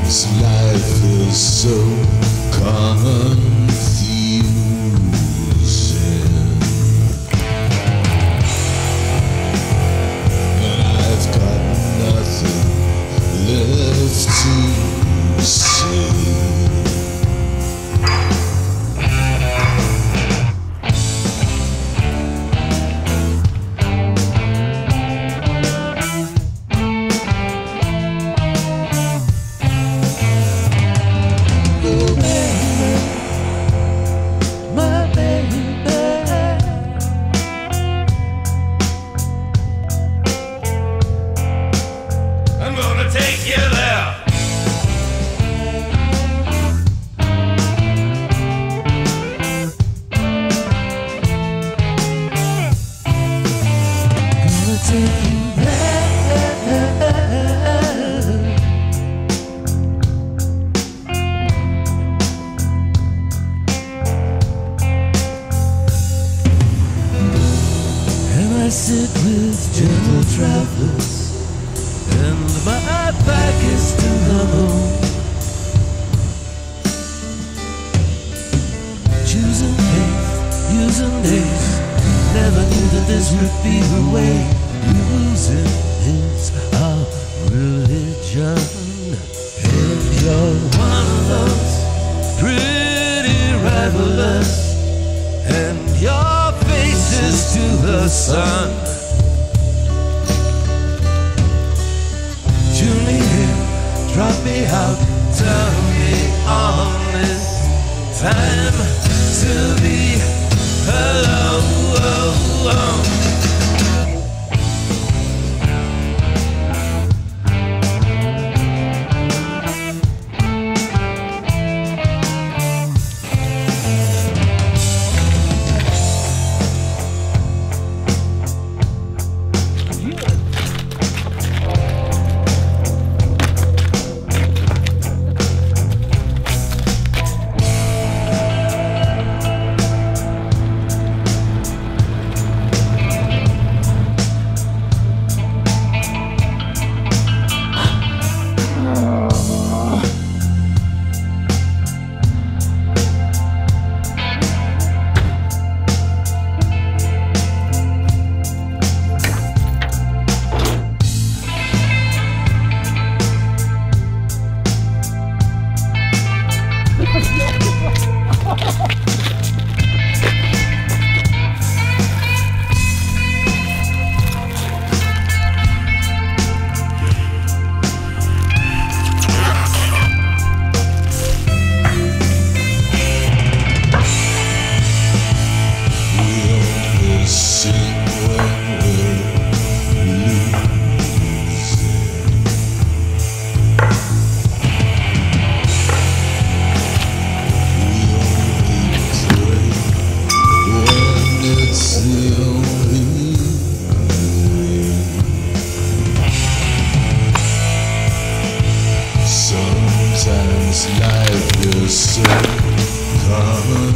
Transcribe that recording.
life is so confusing, and I've got nothing left to say. I sit with gentle travelers, and my back is to the moon. Choosing faith, using days, never knew that this would be the way. Losing is our religion. If you're one of those pretty revelers, and your face is to the sun, tune me in, drop me out, turn me on. It's time to be alone. Sometimes life is so common.